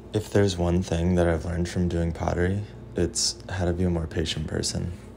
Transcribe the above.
If there's one thing that I've learned from doing pottery, it's how to be a more patient person.